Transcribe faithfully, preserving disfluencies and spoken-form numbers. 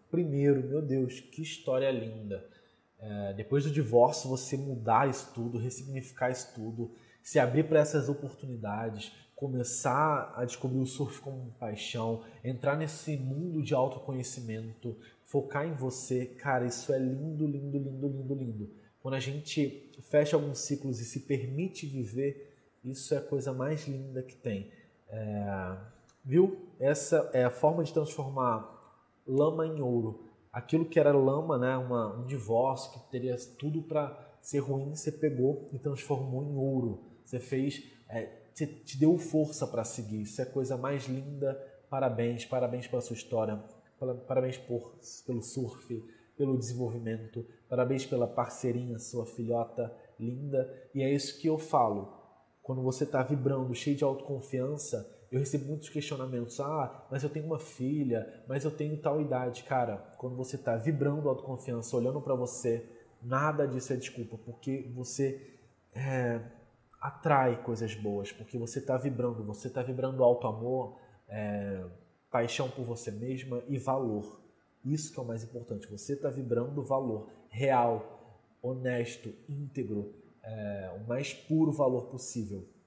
Primeiro, meu Deus, que história linda. É, depois do divórcio, você mudar isso tudo, ressignificar isso tudo, se abrir para essas oportunidades, começar a descobrir o surf como paixão, entrar nesse mundo de autoconhecimento, focar em você, cara, isso é lindo, lindo, lindo, lindo, lindo. Quando a gente fecha alguns ciclos e se permite viver, isso é a coisa mais linda que tem. É, viu? Essa é a forma de transformar lama em ouro. Aquilo que era lama, né, uma, um divórcio que teria tudo para ser ruim, você pegou e transformou em ouro. Você fez, é, te, te deu força para seguir. Isso é a coisa mais linda. Parabéns, parabéns pela sua história, parabéns por, pelo surf, pelo desenvolvimento, parabéns pela parceirinha, sua filhota linda. E é isso que eu falo. Quando você está vibrando, cheio de autoconfiança, eu recebo muitos questionamentos. Ah, mas eu tenho uma filha, mas eu tenho tal idade. Cara, quando você está vibrando autoconfiança, olhando para você, nada disso é desculpa, porque você é, atrai coisas boas, porque você está vibrando, você está vibrando alto amor, é, paixão por você mesma e valor. Isso que é o mais importante. Você está vibrando valor real, honesto, íntegro, é, o mais puro valor possível.